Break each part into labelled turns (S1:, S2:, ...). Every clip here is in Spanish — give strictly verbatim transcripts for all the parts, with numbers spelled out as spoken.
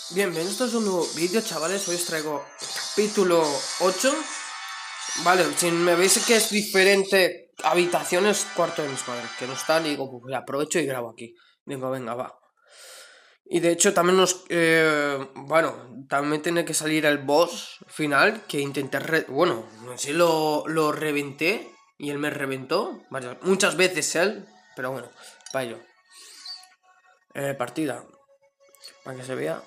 S1: Bienvenidos a un nuevo vídeo, chavales. Hoy os traigo capítulo ocho. Vale, si me veis que es diferente habitaciones, cuarto de mis padres, que no están, y digo, pues aprovecho y grabo aquí. Digo, venga, va. Y de hecho también nos... Eh, bueno, también tiene que salir el boss final, que intenté... Re bueno, no sé si lo, lo reventé y él me reventó. Varias, muchas veces él, pero bueno, para ello. Eh, partida. Para que se vea.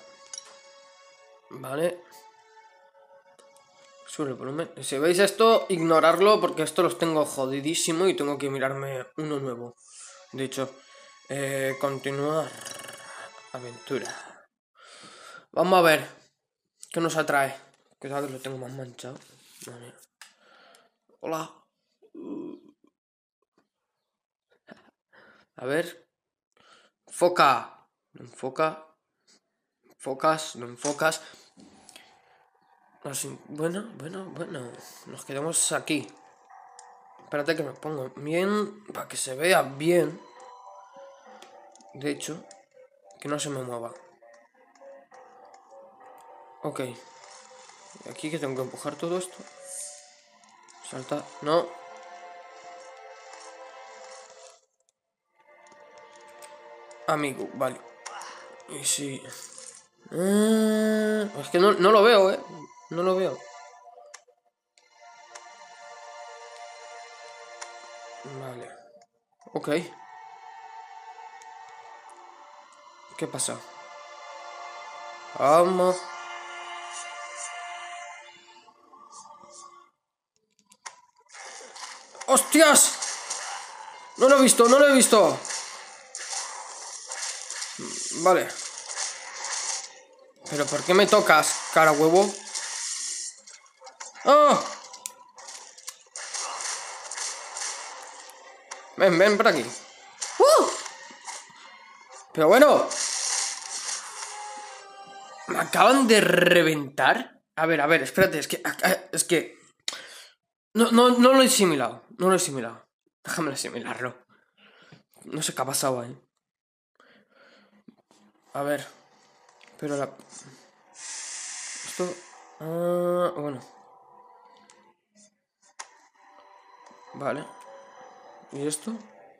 S1: Vale. Sube el volumen. Si veis esto, ignorarlo porque esto los tengo jodidísimo y tengo que mirarme uno nuevo. De hecho, eh, continuar aventura. Vamos a ver qué nos atrae. Cuidado que lo tengo más manchado. Vale. Hola. A ver. Foca. No enfoca. Focas, no enfocas. Así. Bueno, bueno, bueno. Nos quedamos aquí. Espérate que me pongo bien para que se vea bien. De hecho, que no se me mueva. Ok. Aquí que tengo que empujar todo esto. Salta. No. Amigo, vale. Y si... Eh, es que no, no lo veo, eh. No lo veo. Vale. Ok. ¿Qué pasa? Vamos. ¡Hostias! No lo he visto, no lo he visto. Vale. ¿Pero por qué me tocas, cara huevo? ¡Ah! Ven, ven por aquí. ¡Uh! Pero bueno. ¿Me acaban de reventar? A ver, a ver, espérate, es que... Es que... No, no, no lo he asimilado. No lo he asimilado. Déjame asimilarlo. No sé qué ha pasado ahí. A ver. Pero la... Esto... Ah, bueno. Vale. ¿Y esto?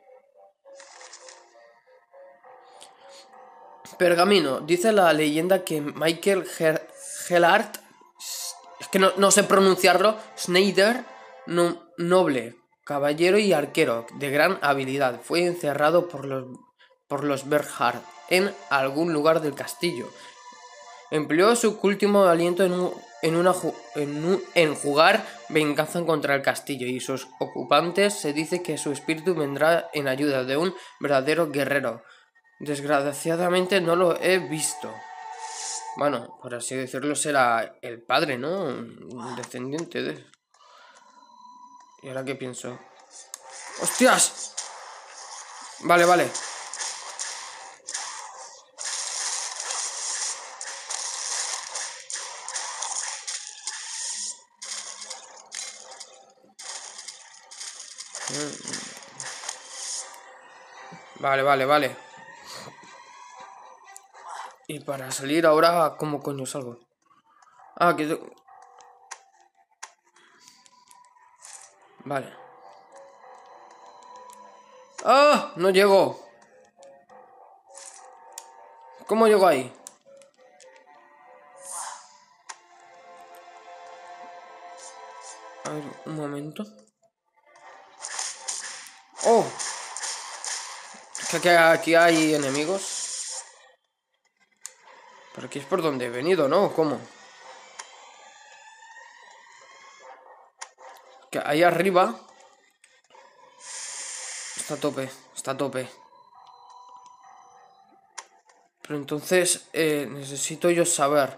S1: Pergamino. Dice la leyenda que Michael Hellart... Es que no, no sé pronunciarlo. Schneider, no, noble, caballero y arquero de gran habilidad, fue encerrado por los, por los Berhard en algún lugar del castillo. Empleó su último aliento en, un, en, una, en, un, en jugar venganza contra el castillo y sus ocupantes. Se dice que su espíritu vendrá en ayuda de un verdadero guerrero. Desgraciadamente no lo he visto. Bueno, por así decirlo, será el padre, ¿no? Un descendiente de... ¿Y ahora qué pienso? ¡Hostias! Vale, vale. Vale, vale, vale. Y para salir ahora, ¿cómo coño salgo? Ah, que... Vale. ¡Ah! No llego. ¿Cómo llego ahí? A ver, un momento. ¡Oh! Es que aquí hay enemigos. Pero aquí es por donde he venido, ¿no? ¿Cómo? Que ahí arriba... Está a tope, está a tope. Pero entonces eh, necesito yo saber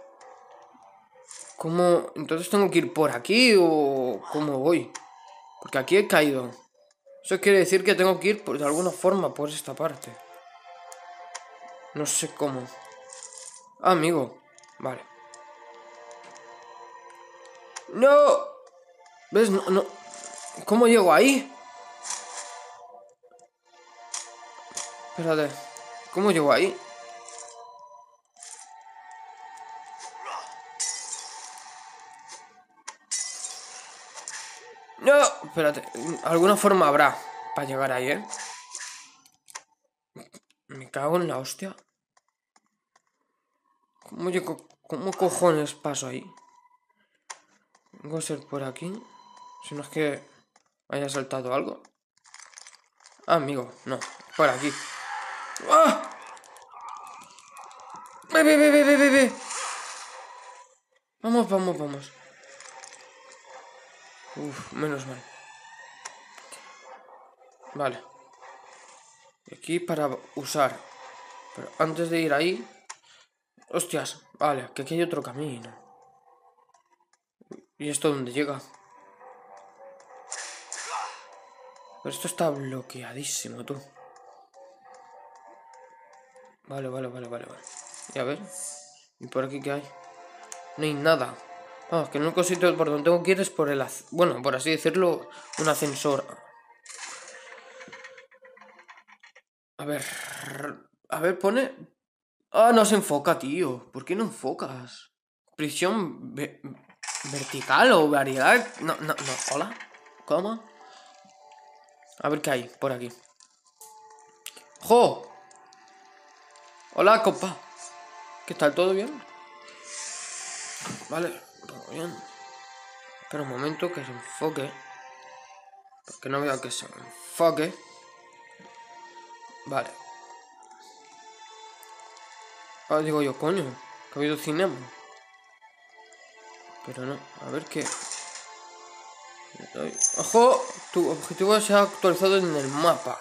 S1: cómo... Entonces tengo que ir por aquí o cómo voy. Porque aquí he caído. Eso quiere decir que tengo que ir por, de alguna forma por esta parte. No sé cómo. Ah, amigo. Vale. ¡No! ¿Ves? No, no. ¿Cómo llego ahí? Espérate. ¿Cómo llego ahí? No, espérate. Alguna forma habrá para llegar ahí, ¿eh? Me cago en la hostia. ¿Cómo, llego, ¿Cómo cojones paso ahí? Tengo que ser por aquí. Si no es que haya saltado algo. Ah, amigo, no. Por aquí. ¡Ah! ¡Ve, ve, ve, ve, ve, ve, ve! Vamos, vamos, vamos. Uf, menos mal. Vale. Y aquí para usar. Pero antes de ir ahí... Hostias, vale, que aquí hay otro camino. ¿Y esto dónde llega? Pero esto está bloqueadísimo, tú. Vale, vale, vale, vale, vale. Y a ver. ¿Y por aquí qué hay? No hay nada. Vamos, que el único sitio por donde tengo que ir es por el... Bueno, por así decirlo, un ascensor. A ver... A ver, pone... Ah, no se enfoca, tío. ¿Por qué no enfocas? Prisión ve vertical o variedad. No, no, no. ¿Hola? ¿Cómo? A ver qué hay por aquí. ¡Jo! Hola, compa. ¿Qué tal? ¿Todo bien? Vale, todo bien. Espera un momento que se enfoque. Porque no veo que se enfoque. Vale. Ah, digo yo, coño, que ha habido cinema. Pero no, a ver qué. ¡Ojo! Tu objetivo se ha actualizado en el mapa.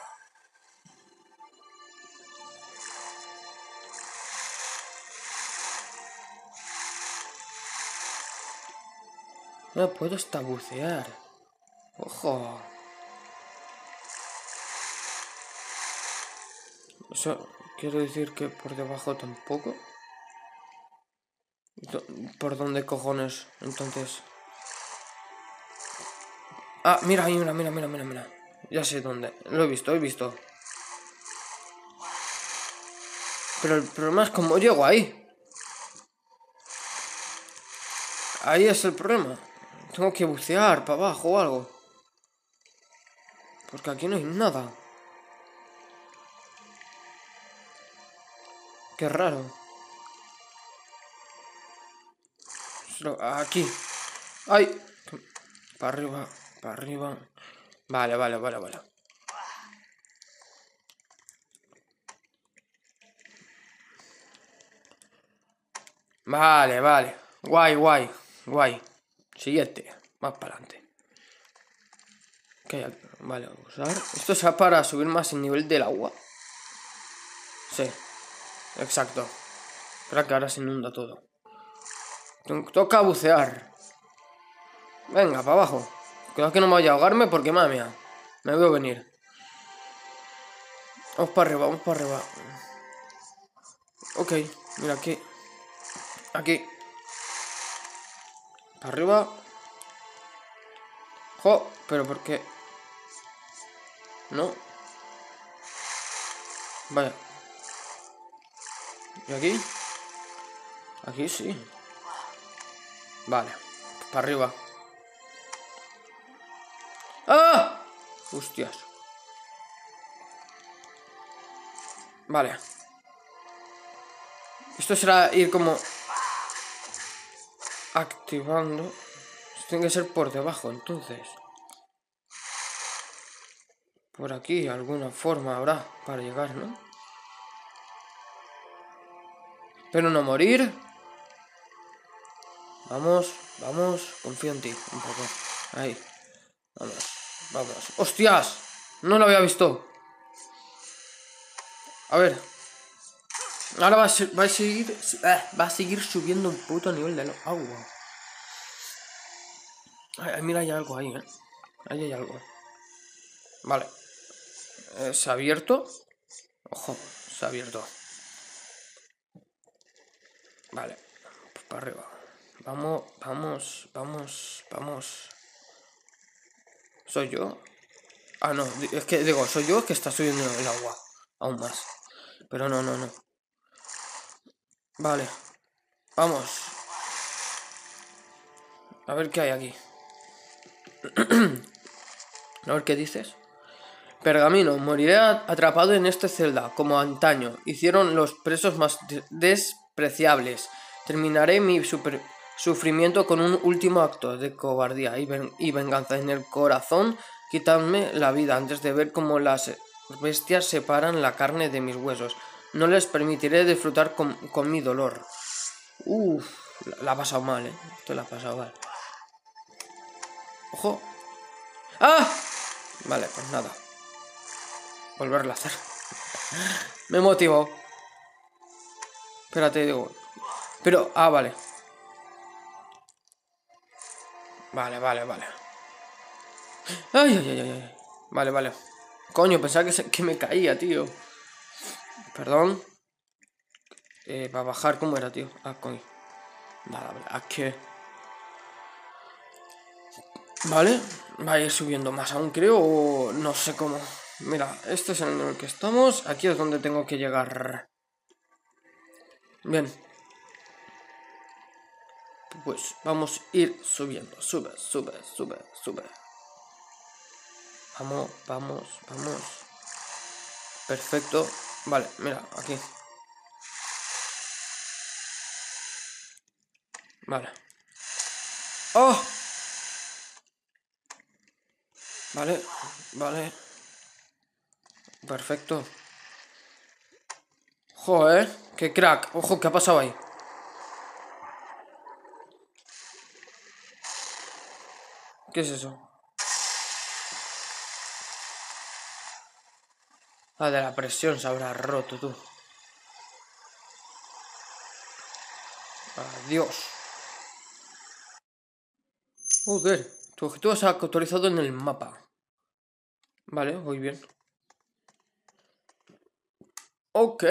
S1: No puedo hasta bucear. ¡Ojo! Eso quiere decir que por debajo tampoco. ¿Por dónde cojones? Entonces. Ah, mira, ahí, mira, mira, mira, mira, mira. Ya sé dónde. Lo he visto, lo he visto. Pero el problema es cómo llego ahí. Ahí es el problema. Tengo que bucear para abajo o algo. Porque aquí no hay nada. Qué raro. Aquí. ¡Ay! Para arriba, para arriba. Vale, vale, vale, vale. Vale, vale. Guay, guay, guay. Siguiente. Más para adelante. ¿Qué hay aquí? Vale, usar. Esto será para subir más el nivel del agua. Sí. Exacto. Espera que ahora se inunda todo. Toca bucear. Venga, para abajo. Cuidado que no me vaya a ahogarme porque, madre mía, me veo venir. Vamos para arriba, vamos para arriba. Ok, mira aquí. Aquí. Para arriba. Jo, pero ¿por qué? No. Vaya. ¿Y aquí? Aquí sí. Vale. Para arriba. ¡Ah! Hostias. Vale. Esto será ir como activando. Esto tiene que ser por debajo, entonces. Por aquí alguna forma habrá para llegar, ¿no? Pero no morir. Vamos, vamos. Confío en ti un poco. Ahí. Vamos, vamos. ¡Hostias! No lo había visto. A ver. Ahora va a, ser, va a seguir. Eh, va a seguir subiendo un puto nivel de agua. Ay, mira, hay algo ahí, ¿eh? Ahí hay algo. Vale. Eh, ¿Se ha abierto? Ojo, se ha abierto. Vale. Pues para arriba. Vamos, vamos, vamos, vamos. ¿Soy yo? Ah, no. Es que, digo, soy yo que está subiendo el agua. Aún más. Pero no, no, no. Vale. Vamos. A ver qué hay aquí. A ver qué dices. Pergamino, moriré atrapado en esta celda, como antaño hicieron los presos más de despreciables. Terminaré mi super sufrimiento con un último acto de cobardía y, ven y venganza en el corazón. Quitadme la vida antes de ver cómo las bestias separan la carne de mis huesos. No les permitiré disfrutar con, con mi dolor. Uff, la, la ha pasado mal, eh. Esto la ha pasado mal. Ojo. ¡Ah! Vale, pues nada. Volverlo a hacer. Me motivó. Espérate, digo. Pero, ah, vale. Vale, vale, vale. Ay, ay, ay, ay. Vale, vale. Coño, pensaba que, se, que me caía, tío. Perdón. Eh, para bajar, ¿cómo era, tío? Ah, coño. Vale, vale. Aquí. Vale. Va a ir subiendo más aún, creo. O no sé cómo. Mira, este es el en el que estamos. Aquí es donde tengo que llegar. Bien. Pues vamos a ir subiendo. Sube, sube, sube, sube. Vamos, vamos, vamos. Perfecto. Vale, mira, aquí. Vale. ¡Oh! Vale, vale. Perfecto. Joder, qué crack. Ojo, ¿qué ha pasado ahí? ¿Qué es eso? Ah, de la presión se habrá roto, tú. Adiós. Joder, tu objetivo se ha actualizado en el mapa. Vale, voy bien. Ok.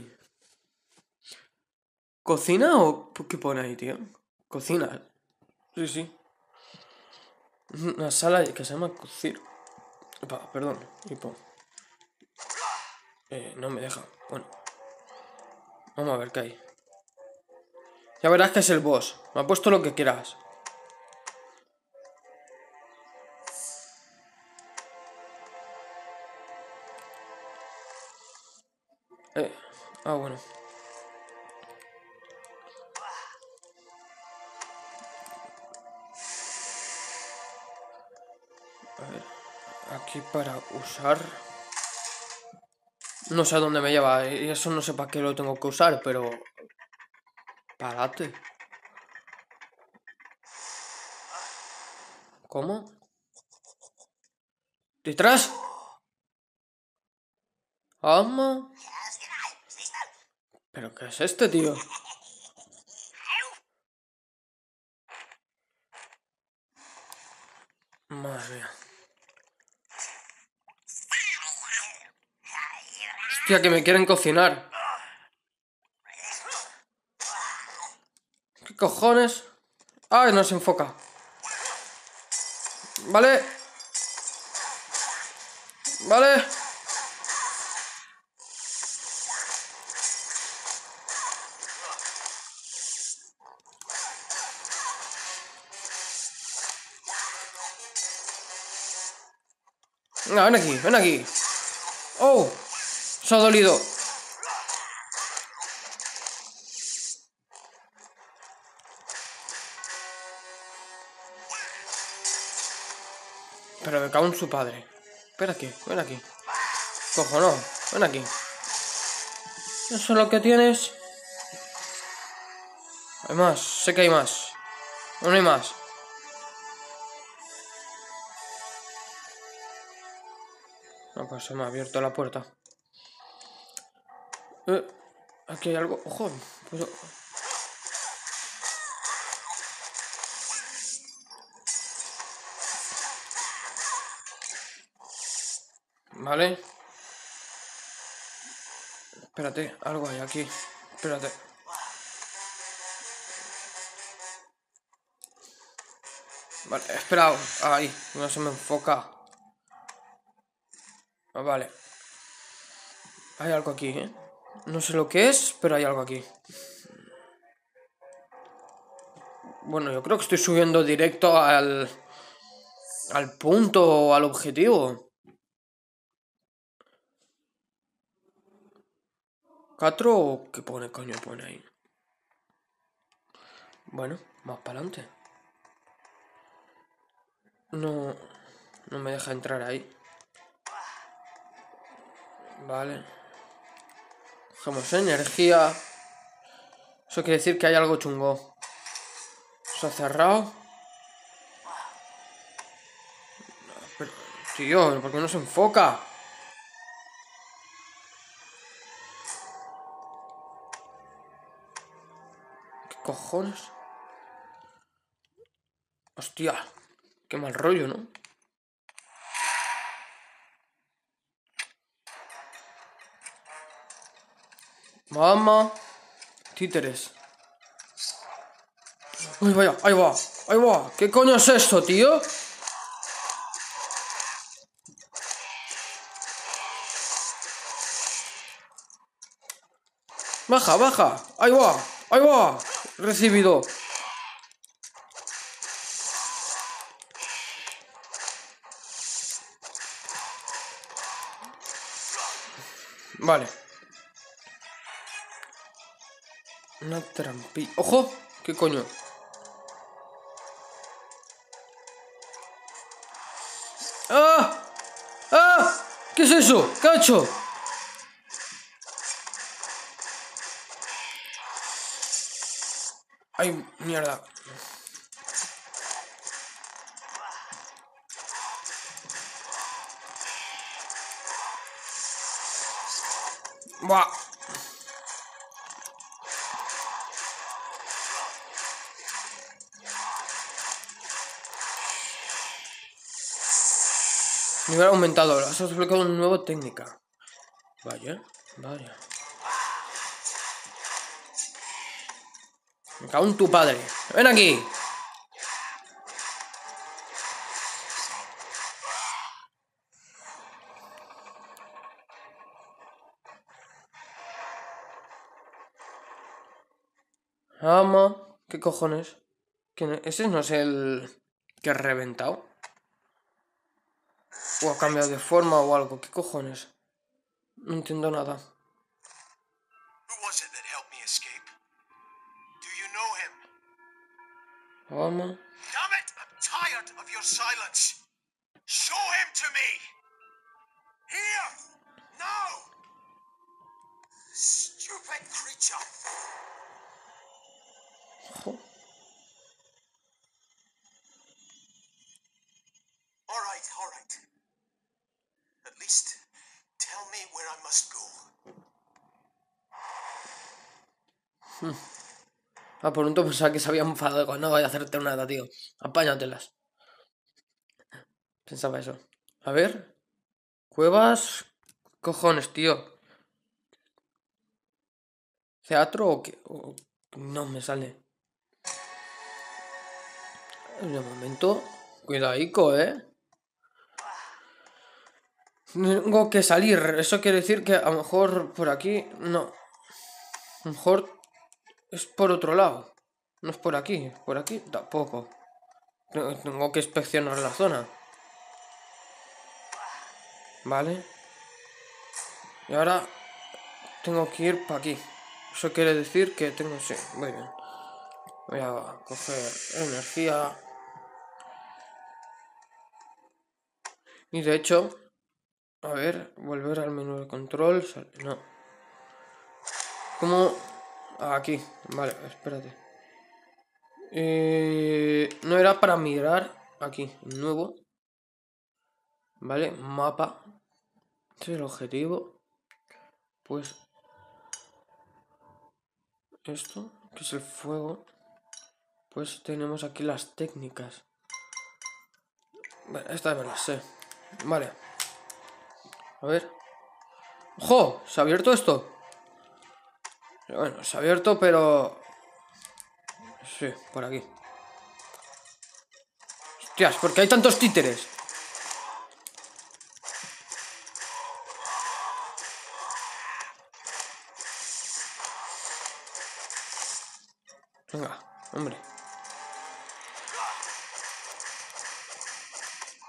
S1: ¿Cocina o qué pone ahí, tío? Cocina. Sí, sí. Una sala que se llama cocina. Opa, perdón. Hipo. Eh, no me deja. Bueno. Vamos a ver qué hay. Ya verás que es el boss. Me ha puesto lo que quieras. Eh. Ah, bueno. A ver. Aquí para usar. No sé a dónde me lleva. Y eso no sé para qué lo tengo que usar, pero... Párate. ¿Cómo? ¿Detrás? ¿Ama? ¿Pero qué es este, tío? Madre mía. Hostia, que me quieren cocinar. ¿Qué cojones? ¡Ay, no se enfoca! Vale. Vale. Venga, ven aquí, ven aquí. ¡Oh! Se ha dolido. Pero me cago en su padre. Espera aquí, ven aquí. Cojo, no. Ven aquí. ¿Eso es lo que tienes? Hay más, sé que hay más. No hay más. No, pues se me ha abierto la puerta. Eh, aquí hay algo. Ojo. Pues... Vale. Espérate, algo hay aquí. Espérate. Vale, espera. Ahí, no se me enfoca. Ah, vale. Hay algo aquí, ¿eh? No sé lo que es, pero hay algo aquí. Bueno, yo creo que estoy subiendo directo al... al punto, al objetivo. ¿Cuatro? ¿Qué pone, coño pone ahí? Bueno, más para adelante. No, no me deja entrar ahí. Vale. Cogemos energía. Eso quiere decir que hay algo chungo. Se ha cerrado. Pero, tío, ¿por qué no se enfoca? ¿Qué cojones? Hostia, qué mal rollo, ¿no? Mamá. Títeres. Uy, vaya, ahí va, ahí va. ¿Qué coño es esto, tío? Baja, baja. Ahí va, ahí va. Recibido. Vale. Una trampilla. ¡Ojo! ¿Qué coño? ¡Ah! ¡Ah! ¿Qué es eso? ¿Qué ha hecho? ¡Ay, mierda! ¡Buah! Nivel aumentado. Has desbloqueado una nueva técnica. Vaya, vaya. Me cago en tu padre. ¡Ven aquí! Ama. ¿Qué cojones? ¿Quién es? ¿Ese no es el que ha reventado? ¿O ha cambiado de forma o algo? ¿Qué cojones? No entiendo nada. Ama.
S2: Damn it! I'm tired of your silence. Show him to me. Here, now. Stupid creature.
S1: Ojo.
S2: All right, all right. At least tell me where I must go.
S1: Ah, por un momento pensaba que se había enfadado con no voy a hacerte nada, tío. Apáñatelas. Pensaba eso. A ver. Cuevas. Cojones, tío. ¿Teatro o qué? O- No me sale. De momento. Cuidadico, eh. Tengo que salir. Eso quiere decir que a lo mejor por aquí. No. A lo mejor es por otro lado. No es por aquí. Por aquí tampoco. Tengo que inspeccionar la zona. Vale. Y ahora tengo que ir para aquí. Eso quiere decir que tengo... Sí, muy bien. Voy a coger energía. Y de hecho... A ver, volver al menú de control. No. ¿Cómo? Ah, aquí. Vale, espérate. Eh, no era para mirar. Aquí, nuevo. Vale, mapa. Este es el objetivo. Pues... Esto, que es el fuego. Pues tenemos aquí las técnicas. Vale, esta me la sé. Vale. A ver. ¡Ojo! ¿Se ha abierto esto? Bueno, se ha abierto, pero... Sí, por aquí. Hostias, ¿por qué hay tantos títeres? Venga, hombre.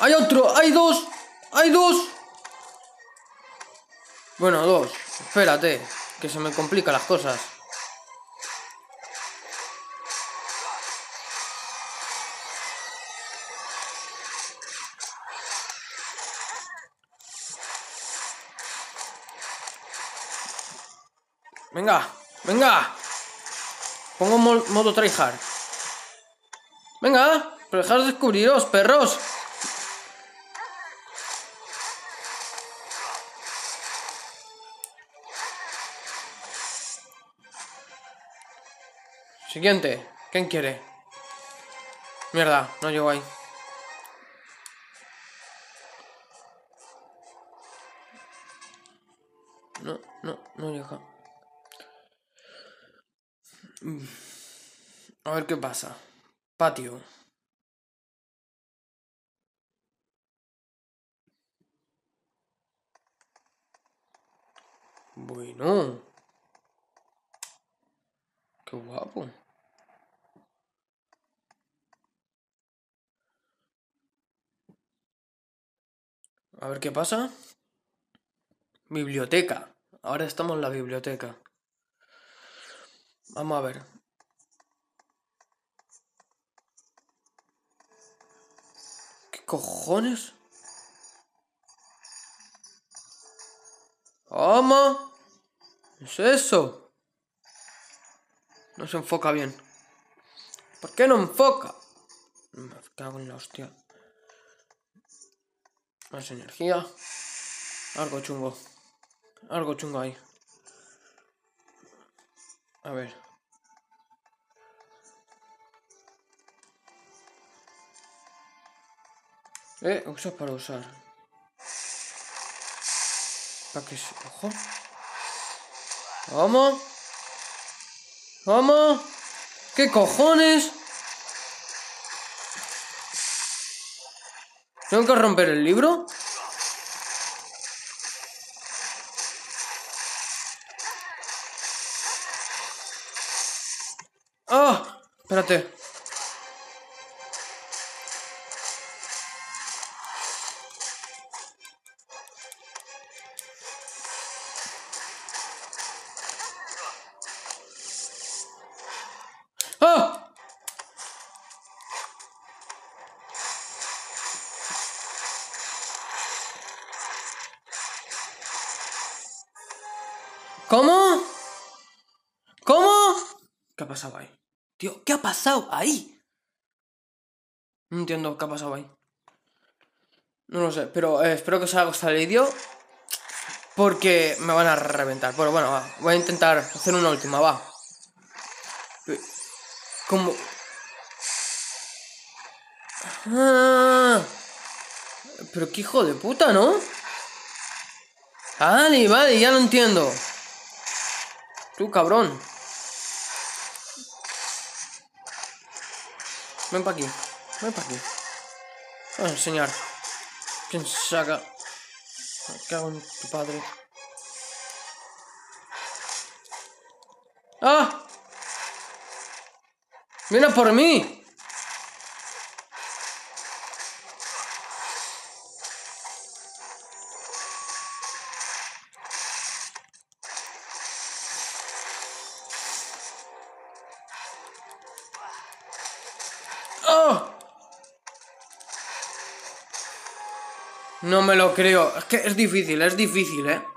S1: ¡Hay otro! ¡Hay dos! ¡Hay dos! Bueno, dos. Espérate, que se me complican las cosas. Venga, venga. Pongo mo- modo tryhard. Venga, pero dejad de descubriros, perros. Siguiente. ¿Quién quiere? Mierda, no llego ahí. No, no, no llega. A ver qué pasa. Patio. Bueno. Qué guapo. A ver qué pasa. Biblioteca. Ahora estamos en la biblioteca. Vamos a ver. ¿Qué cojones? ¿Cómo? ¿Qué es eso? No se enfoca bien. ¿Por qué no enfoca? Me cago en la hostia. Más energía. Algo chungo. Algo chungo ahí. A ver. Eh, usa para usar. ¿Para qué se... Ojo? ¿Cómo? ¿Cómo? ¿Qué cojones? ¿Tengo que romper el libro? ¡Ah! Espérate. ¡Ah! ¿Cómo? ¿Cómo? ¿Qué ha pasado ahí? Tío, ¿qué ha pasado ahí? No entiendo qué ha pasado ahí. No lo sé, pero eh, espero que os haya gustado el vídeo. Porque me van a reventar. Pero bueno, va. Voy a intentar hacer una última, va. Como... Ah, pero qué hijo de puta, ¿no? Vale, vale, ya lo entiendo. Tú, cabrón. Ven pa' aquí. Ven pa' aquí. Voy a enseñar. ¿Quién saca? Me cago en tu padre. ¡Ah! ¡Viene por mí! ¡Oh! No me lo creo. Es que es difícil, es difícil, ¿eh?